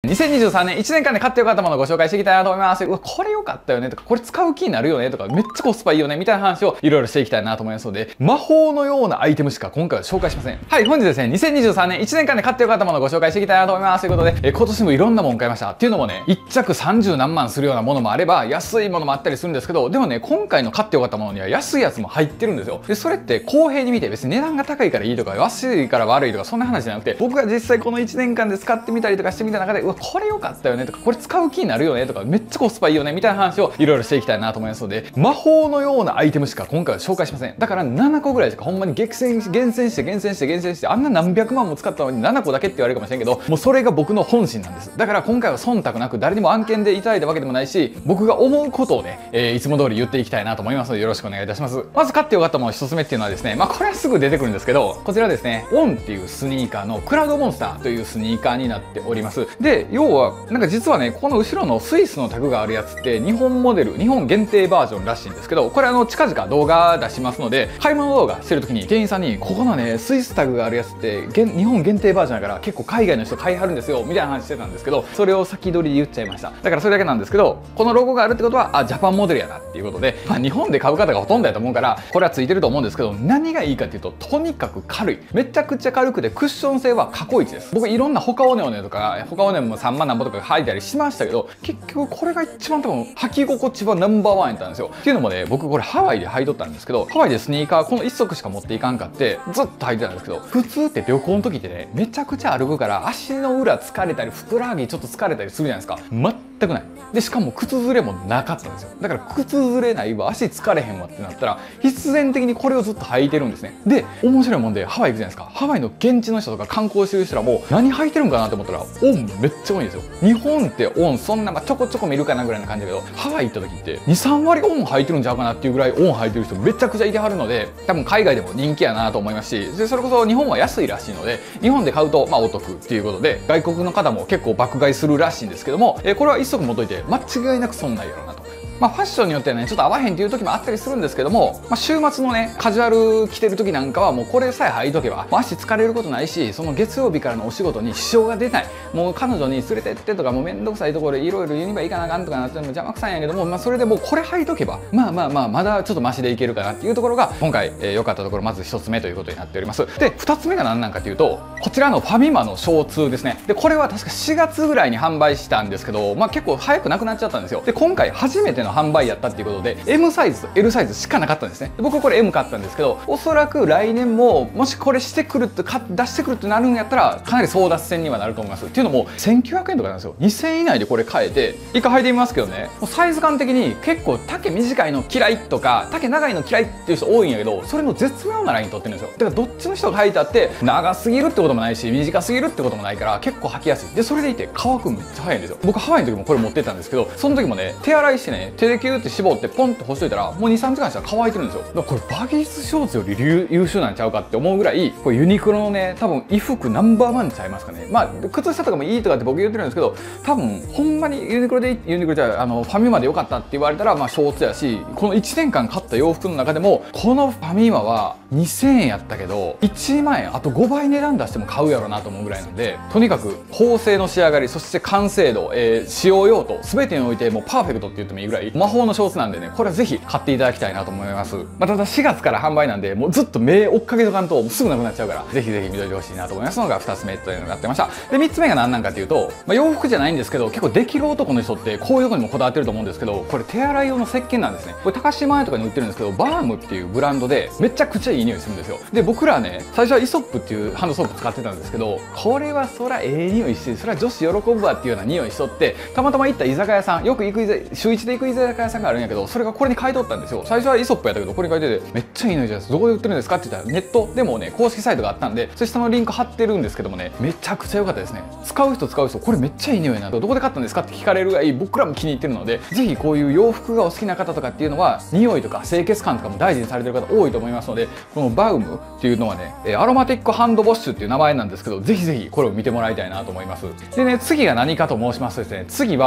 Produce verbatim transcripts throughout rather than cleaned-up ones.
にせんにじゅうさんねんいちねんかんで買ってよかったものをご紹介していきたいなと思います。うわ、これ良かったよねとか、これ使う気になるよねとか、めっちゃコスパいいよねみたいな話をいろいろしていきたいなと思いますので、魔法のようなアイテムしか今回は紹介しません。はい、本日ですね、にせんにじゅうさんねんいちねんかんで買ってよかったものをご紹介していきたいなと思います。ということで、え今年もいろんなもん買いました。っていうのもね、いっちゃくさんじゅうなんまんするようなものもあれば、安いものもあったりするんですけど、でもね、今回の買ってよかったものには安いやつも入ってるんですよ。で、それって公平に見て別に値段が高いからいいとか、安いから悪いとか、そんな話じゃなくて、僕が実際このいちねんかんで使ってみたりとかしてみた中で、うわ、これ良かったよねとか、これ使う気になるよねとか、めっちゃコスパいいよねみたいな話をいろいろしていきたいなと思いますので、魔法のようなアイテムしか今回は紹介しません。だからななこぐらいしかほんまに激戦厳選して厳選して厳選して、あんな何百万も使ったのにななこだけって言われるかもしれんけど、もうそれが僕の本心なんです。だから今回は忖度なく誰にも案件でいただいたわけでもないし、僕が思うことをね、えー、いつも通り言っていきたいなと思いますので、よろしくお願いいたします。まず買ってよかったものひとつめっていうのはですね、まあこれはすぐ出てくるんですけど、こちらですね、オンっていうスニーカーのクラウドモンスターというスニーカーになっております。で、要はなんか実はね、この後ろのスイスのタグがあるやつって日本モデル、日本限定バージョンらしいんですけど、これあの近々動画出しますので、買い物動画してる時に店員さんに、ここのねスイスタグがあるやつって日本限定バージョンだから結構海外の人買いはるんですよみたいな話してたんですけど、それを先取りで言っちゃいました。だからそれだけなんですけど、このロゴがあるってことは、あ、ジャパンモデルやなっていうことで、まあ、日本で買う方がほとんどやと思うからこれはついてると思うんですけど、何がいいかっていうと、とにかく軽い、めちゃくちゃ軽くてクッション性は過去一です。僕いろんな他オネオネとか他オネもさんまんなんぼとか履いたりしましたけど、結局これが一番多分履き心地はナンバーワンやったんですよ。っていうのもね、僕これハワイで履いとったんですけど、ハワイでスニーカーこのいっ足しか持っていかんかってずっと履いてたんですけど、普通って旅行の時ってね、めちゃくちゃ歩くから足の裏疲れたりふくらはぎちょっと疲れたりするじゃないですか。全くない。でしかも靴ずれもなかったんですよ。だから靴ずれないわ、足疲れへんわってなったら必然的にこれをずっと履いてるんですね。で、面白いもんでハワイ行くじゃないですか。ハワイの現地の人とか観光してる人らも何履いてるんかなって思ったら、オンめっちゃ多いんですよ。日本ってオンそんな、まあ、ちょこちょこ見るかなぐらいな感じだけど、ハワイ行った時ってにさんわりオン履いてるんちゃうかなっていうぐらいオン履いてる人めちゃくちゃいてはるので、多分海外でも人気やなと思いますし、でそれこそ日本は安いらしいので、日本で買うとまあお得っていうことで、外国の方も結構爆買いするらしいんですけども、えー、これは一足持っといて間違いなく損ないやろうなと。まあファッションによってはね、ちょっと合わへんっていう時もあったりするんですけども、まあ、週末のねカジュアル着てる時なんかはもうこれさえ履いとけば、まあ、足疲れることないし、その月曜日からのお仕事に支障が出ない。もう彼女に連れてってとか、もうめんどくさいところでいろいろユニバ行かなあかんとかなっても邪魔くさいんやけども、まあ、それでもうこれ履いとけばまあまあまあまだちょっとマシでいけるかなっていうところが今回良、えー、かったところ、まずひとつめということになっております。でふたつめが何なんかというと、こちらのファミマのショーツーですね。でこれは確かしがつぐらいに販売したんですけど、まあ結構早くなくなっちゃったんですよ。で今回初めての販売やったっていうことで エム サイズと エル サイズしかなかったんですね。で僕これ エム 買ったんですけど、おそらく来年ももしこれしてくるってか出してくるってなるんやったらかなり争奪戦にはなると思います。っていうのもせんきゅうひゃくえんとかなんですよ。にせんえん以内でこれ買えて、一回履いてみますけどね、もうサイズ感的に結構丈短いの嫌いとか丈長いの嫌いっていう人多いんやけど、それの絶妙なライン取ってるんですよ。だからどっちの人が履いたって長すぎるってこともないし短すぎるってこともないから結構履きやすい。でそれでいて乾くめっちゃ早いんですよ。僕ハワイの時もこれ持ってったんですけど、その時もね手洗いしてね、手でキューって絞ってポンと干しといたらもうにさんじかんしたら乾いてるんですよ。だからこれバギースショーツより優秀なんちゃうかって思うぐらい、これユニクロのね多分衣服ナンバーワンちゃいますかね。まあ靴下とかもいいとかって僕言ってるんですけど、多分ほんまにユニクロでユニクロじゃあのファミマで良かったって言われたらまあショーツやし、このいちねんかん買った洋服の中でもこのファミマはにせんえんやったけどいちまんえん、あとごばい値段出しても買うやろなと思うぐらいなんで、とにかく縫製の仕上がり、そして完成度、えー、使用用途全てにおいてもうパーフェクトって言ってもいいぐらい魔法のショーツなんでね、これはぜひ買っていただきたいなと思います。まあ、ただしがつから販売なんでもうずっと目追っかけとかんとすぐなくなっちゃうから、ぜひぜひ見といてほしいなと思いますのがふたつめというのがやってました。でみっつめが何なんかっていうと、まあ、洋服じゃないんですけど、結構できる男の人ってこういうとこにもこだわってると思うんですけど、これ手洗い用の石鹸なんですね。これ高島屋とかに売ってるんですけど、バームっていうブランドでめちゃくちゃいい匂いするんですよ。で僕らはね最初はイソップっていうハンドソープ使ってたんですけど、これはそらええ匂いして、そら女子喜ぶわっていうような匂いしとって、たまたま行った居酒屋さん、よく行く週一で行く居酒屋さんがあるんやけど、それがこれに買い取ったんですよ。最初はイソップやったけどこれに書いててめっちゃいい匂いじゃないですか、どこで売ってるんですかって言ったらネットでもね公式サイトがあったんで、それ下のリンク貼ってるんですけどもね、めちゃくちゃ良かったですね。使う人使う人これめっちゃいい匂いな、どこで買ったんですかって聞かれるぐらい僕らも気に入ってるので、ぜひこういう洋服がお好きな方とかっていうのは匂いとか清潔感とかも大事にされてる方多いと思いますので、このバウムっていうのはねアロマティックハンドウォッシュっていう名前なんですけど、ぜひぜひこれを見てもらいたいなと思います。でね、次が何かと申しますとですね、次は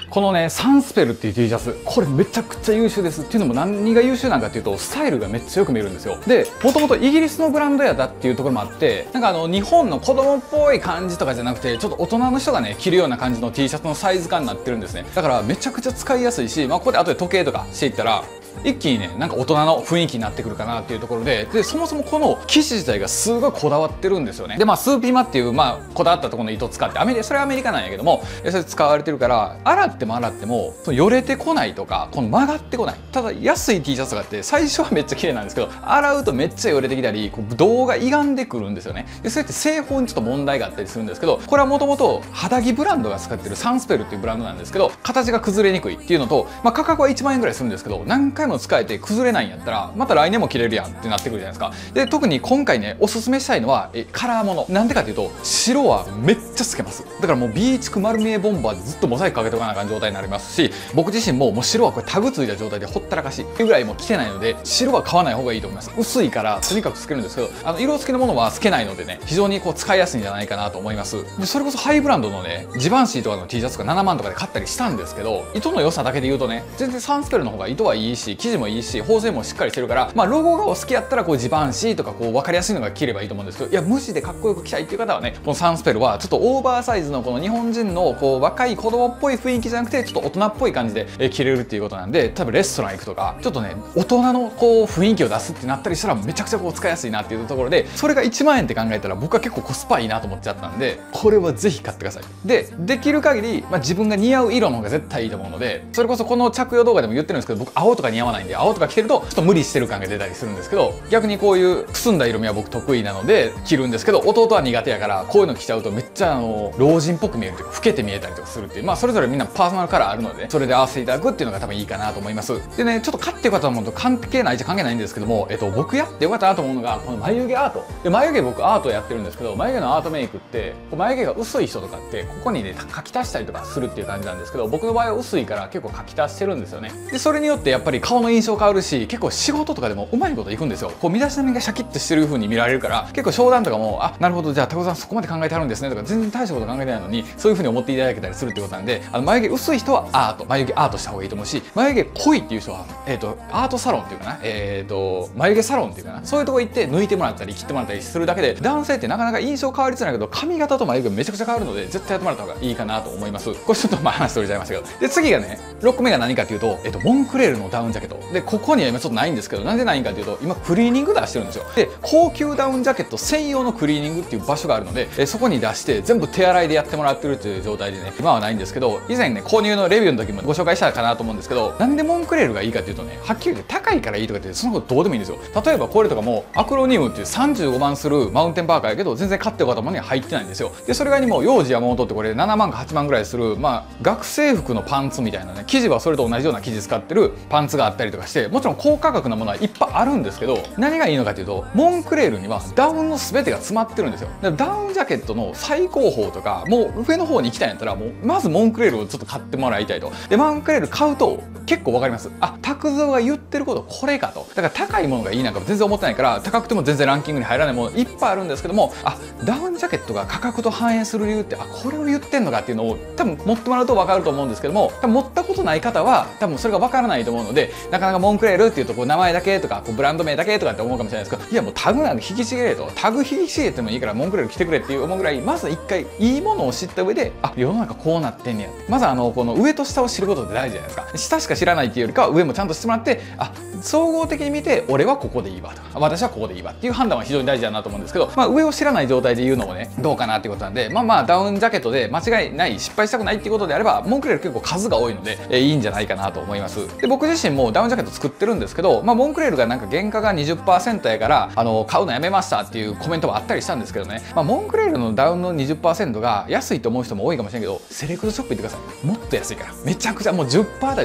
このね、サンスペルっていう T シャツ、これめちゃくちゃ優秀です。っていうのも何が優秀なんかっていうと、スタイルがめっちゃよく見えるんですよ。で、もともとイギリスのブランドやだっていうところもあって、なんかあの、日本の子供っぽい感じとかじゃなくて、ちょっと大人の人がね、着るような感じの T シャツのサイズ感になってるんですね。だからめちゃくちゃ使いやすいし、まあここで後で時計とかしていったら、一気にね、なんか大人の雰囲気になってくるかなっていうところで、で、そもそもこの生地自体がすごいこだわってるんですよね。で、まあ、スーピーマっていう、まあ、こだわったところの糸を使って、アメリカ、それはアメリカなんやけども、それ使われてるから、洗っても洗っても、そのよれてこないとか、この曲がってこない。ただ、安い T シャツとかって、最初はめっちゃ綺麗なんですけど、洗うとめっちゃよれてきたり、こう胴が歪んでくるんですよね。で、それって製法にちょっと問題があったりするんですけど、これはもともと肌着ブランドが使ってるサンスペルっていうブランドなんですけど、形が崩れにくいっていうのと、まあ、価格はいちまんえんぐらいするんですけど、何回も使えて崩れないんやったらまた来年も着れるやんってなってくるじゃないですか。で、特に今回ね、おすすめしたいのはえカラーもの。なんでかっていうと、白はめっちゃ透けます。だからもう ビーチク丸見えボンバーでずっとモザイクかけとかなあかん状態になりますし、僕自身ももう白はこれタグついた状態でほったらかしっていうぐらいもう着てないので、白は買わない方がいいと思います。薄いからとにかく透けるんですけど、あの色付きのものは透けないのでね、非常にこう使いやすいんじゃないかなと思います。で、それこそハイブランドのね、ジバンシーとかの T シャツがななまんとかで買ったりしたんですけど、糸の良さだけで言うとね、全然サンスペルの方が糸はいいし、生地もいいし、縫製もしっかりしてるから、まあロゴがお好きやったらこうジバンシーとかこう分かりやすいのが着ればいいと思うんですけど、いや無地でかっこよく着たいっていう方はね、このサンスペルはちょっとオーバーサイズのこの日本人のこう若い子供っぽい雰囲気じゃなくて、ちょっと大人っぽい感じで着れるっていうことなんで、多分レストラン行くとかちょっとね、大人のこう雰囲気を出すってなったりしたらめちゃくちゃこう使いやすいなっていうところで、それがいちまんえんって考えたら僕は結構コスパいいなと思っちゃったんで、これはぜひ買ってください。で、できる限り、まあ、自分が似合う色の方が絶対いいと思うので、それこそこの着用動画でも言ってるんですけど、僕青とか似合わないんで、青とか着てるとちょっと無理してる感が出たりするんですけど、逆にこういうくすんだ色味は僕得意なので着るんですけど、弟は苦手やからこういうの着ちゃうとめっちゃあの老人っぽく見えるというか老けて見えたりとかするっていう、まあそれぞれみんなパーソナルカラーあるので、それで合わせていただくっていうのが多分いいかなと思います。でね、ちょっと買ってよかったと思うと関係ないじゃ関係ないんですけども、えっと僕やってよかったなと思うのがこの眉毛アートで、眉毛僕アートやってるんですけど、眉毛のアートメイクって眉毛が薄い人とかってここにね書き足したりとかするっていう感じなんですけど、僕の場合は薄いから結構書き足してるんですよね。で、それによってやっぱり顔の印象変わるし、結構仕事とかでもうまいこといくんですよ。こう身だしなみがシャキッとしてる風に見られるから、結構商談とかも、あ、なるほど、じゃあタコさんそこまで考えてあるんですねとか、全然大したこと考えてないのにそういう風に思っていただけたりするってことなんで、あの眉毛薄い人はアート眉毛アートした方がいいと思うし、眉毛濃いっていう人はえっとアートサロンっていうかな、えっと眉毛サロンっていうかな、そういうとこ行って抜いてもらったり切ってもらったりするだけで、男性ってなかなか印象変わりづらいけど髪型と眉毛めちゃくちゃ変わるので、絶対やってもらった方がいいかなと思います。これちょっとまあ話取れちゃいましたけど、で次がね、ろっこめが何かっていうと、えっとモンクレールのダウンジャケットで、ここには今ちょっとないんですけど、なんでないんかっていうと、今クリーニング出してるんですよ。で、高級ダウンジャケット専用のクリーニングっていう場所があるので、えそこに出して全部手洗いでやってもらってるっていう状態でね、今はないんですけど、以前ね購入のレビューの時もご紹介したかなと思うんですけど、なんでモンクレールがいいかっていうとね、はっきり言って高いからいいとかってそのことどうでもいいんですよ。例えばこれとかもアクロニウムっていうさんじゅうごまんするマウンテンパーカーやけど、全然買ってよかったものには入ってないんですよ。で、それがにも幼児山本ってこれななまんかはちまんぐらいする、まあ学生服のパンツみたいなね、生地はそれと同じような生地使ってるパンツがあったりとかして、もちろん高価格なものはいっぱいあるんですけど、何がいいのかというと、モンクレールにはダウンの全てが詰まってるんですよ。だからダウンジャケットの最高峰とかもう上の方に行きたいんやったら、もうまずモンクレールをちょっと買ってもらいたいと。で、モンクレール買うと結構わかります。あ、拓蔵が言ってることこれかと。だから高いものがいいなんかも全然思ってないから、高くても全然ランキングに入らないものいっぱいあるんですけども、あ、ダウンジャケットが価格と反映する理由って、あ、これを言ってんのかっていうのを多分持ってもらうと分かると思うんですけども、多分持ったことない方は多分それが分からないと思うので、なかなかモンクレールっていうとこう名前だけとかこうブランド名だけとかって思うかもしれないですけど、いやもうタグなんか引きちぎれと、タグ引きちぎれてもいいからモンクレール着てくれっていう思うぐらい、まず一回いいものを知った上で、あ、世の中こうなってんねや、まずあのこの上と下を知ることって大事じゃないですか。下しか知らないっていうよりかは上もちゃんと知ってもらって、あ、総合的に見て俺はここでいいわとか、私はここでいいわっていう判断は非常に大事だなと思うんですけど、まあ上を知らない状態で言うのもねどうかなっていうことなんで、まあまあダウンジャケットで間違いない、失敗したくないっていうことであればモンクレール結構数が多いので、えー、いいんじゃないかなと思います。で、僕自身もダウンジャケット作ってるんですけど、まあモンクレールがなんか原価が にじゅっパーセント やからあの買うのやめましたっていうコメントもあったりしたんですけどね、まあ、モンクレールのダウンの にじゅっパーセント が安いと思う人も多いかもしれないけど、セレクトショップ行ってください。もっと安いから、めちゃくちゃもう じゅっパーセント 台とか山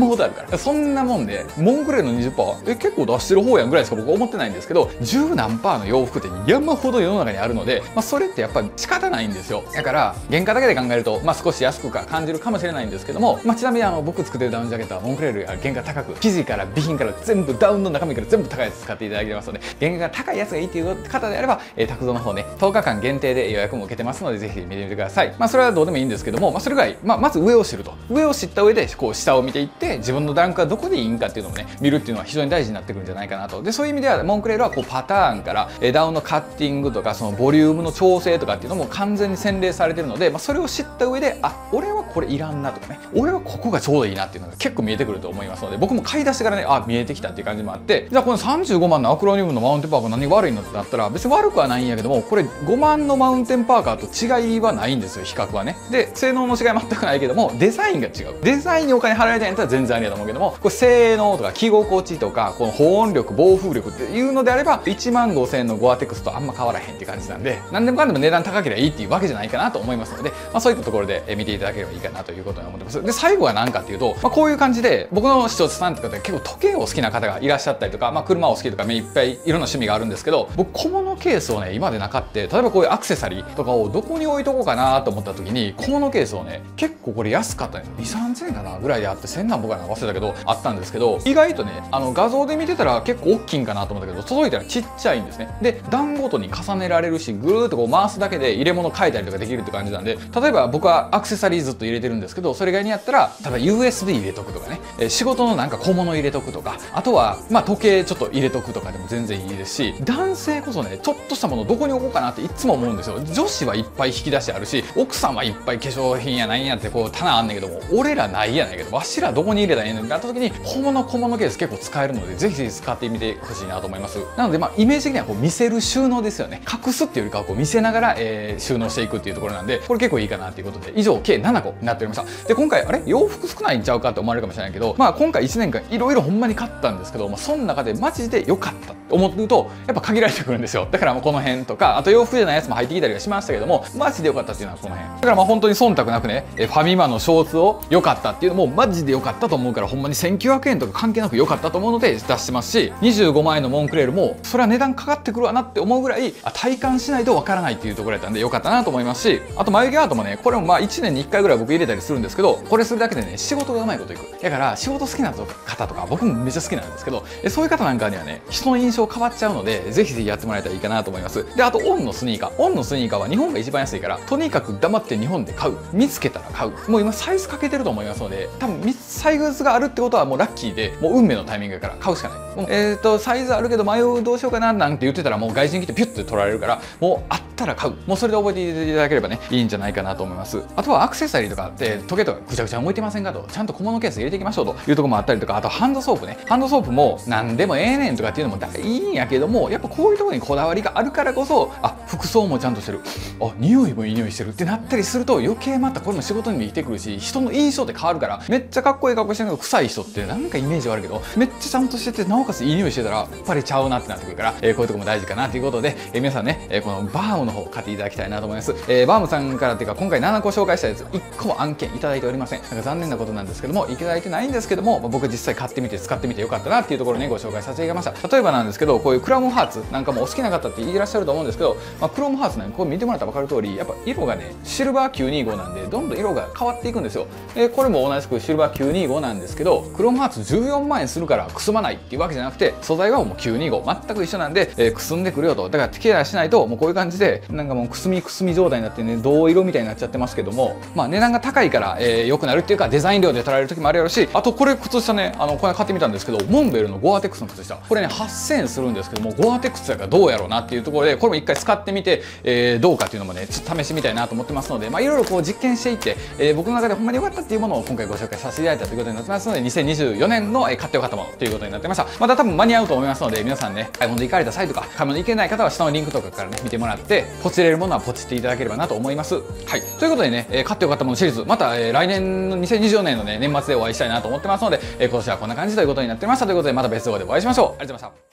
ほどあるから。そんなもんで、モンクレールの にじゅっパーセント、え、結構出してる方やんぐらいしか僕思ってないんですけど、じゅうなんパーの洋服って山ほど世の中にあるので、まあ、それってやっぱり仕方ないんですよ。だから、原価だけで考えると、まあ、少し安くか感じるかもしれないんですけども、まあ、ちなみにあの、僕作ってるダウンジャケットはモンクレールが原価高く、生地から備品から全部、ダウンの中身から全部高いやつ使っていただけますので、原価が高いやつがいいっていう方であれば、えー、拓蔵の方ね、とおかかん限定で予約も受けてますので、ぜひ見てみてください。まあ、それはどうでもいいんですけども、まあ、それぐらい、まあ、まず上を知ると。上を知った上で、こう、下を見ていって、自分のランクはどこでいいんかっていうのをね、見るっていうのは非常に大事になってくるんじゃないかなと。で、そういう意味では、モンクレールはこう、パターンから、えー、ダウンのカッティングとか、そのボリュームの調整とかっていうのも完全に洗練されてるので、まあ、それを知った上で、あ、俺はこれいらんなとかね、俺はここがちょうどいいなっていうのが結構見えてくると思いますので、僕も買い出してからね、あ、見えてきたっていう感じもあって、じゃあこのさんじゅうごまんのアクロニウムのマウンテンパーカー何が悪いのってなったら、別に悪くはないんやけども、これごまんのマウンテンパーカーと違いはないんですよ、比較はね。で、性能の違い全くないけども、デザインが違う。デザインにお金払われたんやったら全然ありだと思うけども、これ性能とか着心地とか、この保温力、防風力っていうのであれば、いちまんごせんえんのゴアテックスとあんま変わらへんっていう感じなんで、何でもかんでも値段高ければいいっていうわけじゃないかなと思いますので、まあ、そういったところで見ていただければいいかなということに思ってます。で、最後は何かっていうと、まあ、こういう感じで、僕の視聴者さんって方で結構時計を好きな方がいらっしゃったりとか、まあ、車を好きとか、いっぱいいろんな趣味があるんですけど、僕小物ケースをね、今までなかって、例えばこういうアクセサリーとかをどこに置いとこうかなと思った時に、小物ケースをね、結構これ安かったんですよ。に、さんぜんえんかなぐらいであって、せんなんぼかな忘れたけど、あったんですけど、意外とね、あの画像で見てたら結構大きいんかなと思ったけど、届いたらちっちゃいんですね。で、段ごとに重ねられるし、ぐーっとこう回すだけで入れ物変えたりとかできるって感じなんで、例えば僕はアクセサリーずっと入れてるんですけど、それ以外にやったら、例えば ユーエスビー 入れとくとかね、え仕事のなんか小物入れとくとか、あとは、まあ時計ちょっと入れとくとかでも全然いいですし、男性こそね、ちょっとしたものどこに置こうかなっていつも思うんですよ。女子はいっぱい引き出しあるし、奥さんはいっぱい化粧品やなんやってこう棚あんねんけども、俺らないやないけど、わしらどこに入れたらいいのになった時に、小物小物ケース結構使えるので、ぜひぜひ使ってみてほしいなと思います。なので、まあイメージ的にはこう見せる収納ですよね。隠すっていうよりかはこう見せながら、えー、収納していくっていうところなんで、これ結構いいかなっていうことで、以上計ななこになっておりました。で、今回、あれ洋服少ないんちゃうかって思われるかもしれないけど、まあ今回いちねんかんいろいろほんまに買ったんですけど、まあその中でマジで良かったって思ってると、やっぱ限られてくるんですよ。だからもうこの辺とか、あと洋服じゃないやつも入ってきたりはしましたけども、マジで良かったっていうのはこの辺。だからまあ本当に忖度なくね、ファミマのショーツを良かったっていうのもマジで良かったと思うから、ほんまにせんきゅうひゃくえんとか関係なく良かったと思うので出してますし、にじゅうごまんえんのモンクレールも、それは値段かかってくるわなって思うぐらい、あ、体感しないとわからないっていうところやったんで良かったなと思いますし、あと眉毛アートもね、これもまあいちねんにいっかいぐらい僕入れたりするんですけど、これするだけでね、仕事がうまいこといく。だから仕事好きな方とか、僕もめっちゃ好きなんですけど、そういう方なんかにはね、人の印象変わっちゃうので、ぜひぜひやってもらえたらいいかなと思います。で、あとオンのスニーカー。オンのスニーカーは日本が一番安いから、とにかく黙って日本で買う。見つけたら買う。もう今サイズかけてると思いますので、多分サイズがあるってことはもうラッキーで、もう運命のタイミングやから買うしかない。もうえっと、サイズあるけど迷うどうしようかななんて言ってたら、もう外人来てピュッて取られるから、もうあったら買う。もうそれで覚えていただければね、いいんじゃないかなと思います。あとはアクセサリーとかって時計とかぐちゃぐちゃ置いてませんかと、ちゃんと小物ケース入れていきましょうというところもあったりとか、あとハンドソープね。ハンドソープも何でもええねんとかっていうのもいいんやけども、やっぱこういうところにこだわりがあるからこそ、あ、服装もちゃんとしてる。あ、匂いもいい匂いしてるってなったりすると、余計またこれも仕事にも生きてくるし、人の印象って変わるから、めっちゃかっこいい格好してるけど臭い人ってなんかイメージ悪いけど、めっちゃちゃんとしてて、なおかついい匂いしてたら、やっぱりちゃうなってなってくるから、えー、こういうとこも大事かなということで、えー、皆さんね、えー、このバームの方を買っていただきたいなと思います。えー、バームさんからっていうか、今回ななこ紹介したやつ、いっこも案件いただいておりません。なんか残念なことなんですけども、いただいてないんですけども、まあ、僕実際買ってみて使ってみてよかったなっていうところをね、ご紹介させていただきました。例えばなんですけど、こういうクラムハーツなんかもお好きな方っていらっしゃると思うんですけど、まあ、クロムハーツね、これ見てもらったら分かる通り、やっぱ色がね、シルバーきゅうにじゅうごなんで、どんどん色が変わっていくんですよ。で、これも同じくシルバーきゅうにじゅうごなんですけど、クロムハーツじゅうよんまんえんするからくすまないっていうわけじゃなくて、素材はもうきゅうにじゅうご、全く一緒なんで、えー、くすんでくるよと。だからケアしないと、もうこういう感じで、なんかもうくすみくすみ状態になってね、銅色みたいになっちゃってますけども、まあ値段が高いから、えー、良くなるっていうか、デザイン量で取られる時もあるやろし、あとこれ靴下ね、あの、これ買ってみたんですけど、モンベルのゴアテックスの靴下。これね、はっせんえんするんですけども、ゴアテックスやからどうやろうなっていうところで、これも一回使ってみて、えー、どうかっていうのもね、ちょっと試してみたいなと思ってますので、まあいろいろこう実験していって、えー、僕の中でほんまに良かったっていうものを今回ご紹介させていただいたということになってますので、にせんにじゅうよねんの買ってよかったものということになってました。また多分間に合うと思いますので、皆さんね、買い物行かれた際とか、買い物行けない方は下のリンクとかからね、見てもらって、ポチれるものはポチっていただければなと思います。はい。ということでね、えー、買ってよかったものシリーズ、また、えー、来年のにせんにじゅうよねんのね、年末でお会いしたいなと思ってますので、えー、今年はこんな感じということになってましたということで、また別動画でお会いしましょう。ありがとうございました。